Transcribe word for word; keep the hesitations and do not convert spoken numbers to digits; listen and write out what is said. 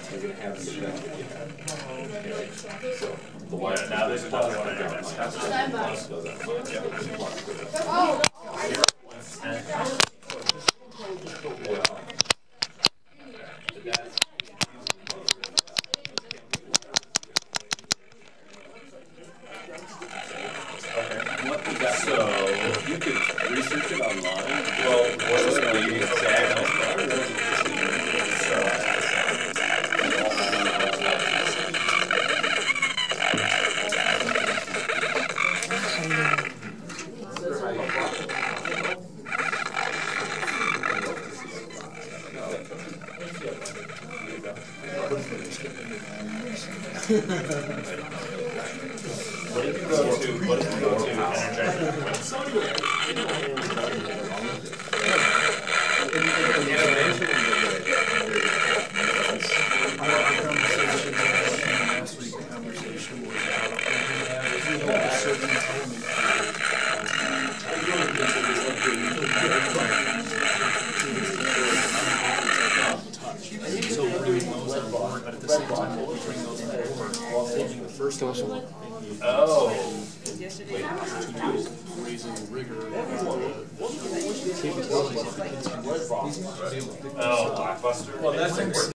They're going to have the event that you had. Okay. So the one yeah, now there's another one in there. Stand by. Oh. So you could research it online. Well, what is the exact? What if you go to, what if you go to energetic frequency? So we're doing those on board, but at the same time, we'll be bringing those forward while taking the first one. Oh. Raising rigor. Oh, Blockbuster. Well, that's